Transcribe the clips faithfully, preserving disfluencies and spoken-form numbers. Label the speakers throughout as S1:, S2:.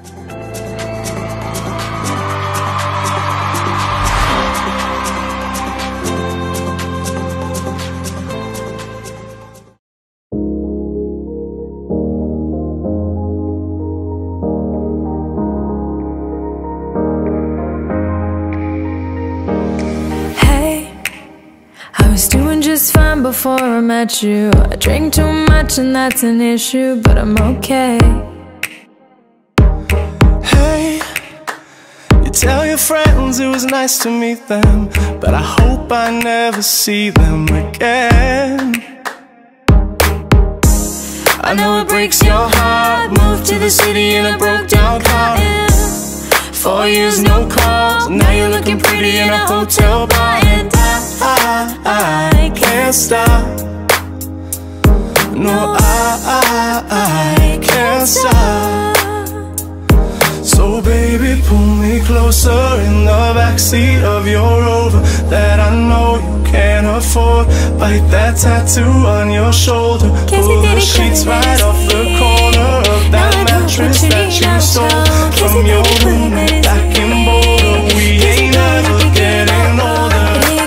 S1: Just fine before I met you. I drink too much and that's an issue, but I'm okay.
S2: Hey, you tell your friends it was nice to meet them, but I hope I never see them again. I know it breaks your heart. Moved to the city in a broke down car. Four years no calls, now you're looking pretty in a hotel bar. And I, I, I can't stop. No, I, I, I can't stop. So baby, pull me closer in the backseat of your Rover that I know you can't afford. Bite that tattoo on your shoulder. Pull the sheets right off the corner of that mattress that you stole from your roommate back in Boulder. We ain't ever getting older.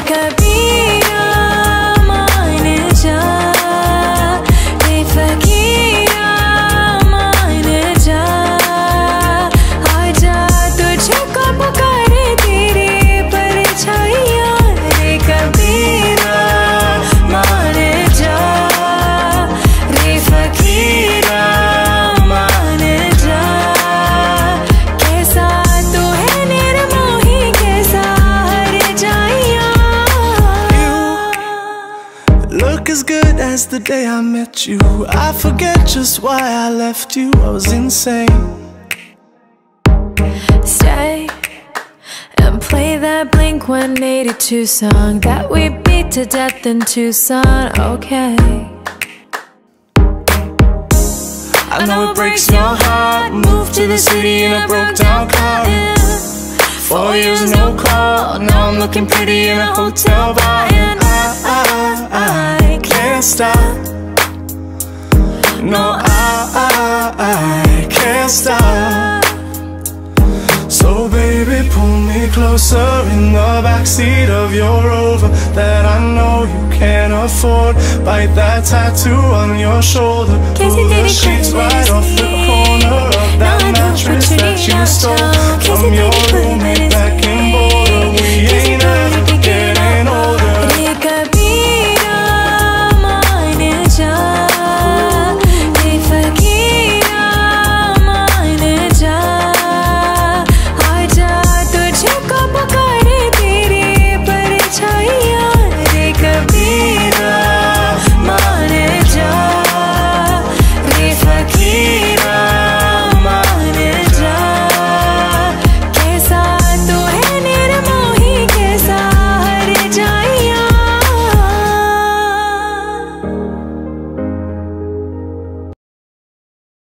S2: The day I met you, I forget just why I left you. I was insane.
S1: Stay and play that Blink one eighty-two song that we beat to death in Tucson. Okay,
S2: I know it breaks your heart. Moved to the city in a broke down car. Four years no call, now I'm looking pretty in a hotel bar. And I, I, I can't stop. No, I, I, I can't stop. So baby, pull me closer in the backseat of your Rover that I know you can't afford. Bite that tattoo on your shoulder. Pull the sheets right off the corner of that mattress that you stole